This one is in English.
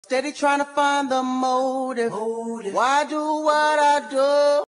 Steady trying to find the motive. Why do what I do?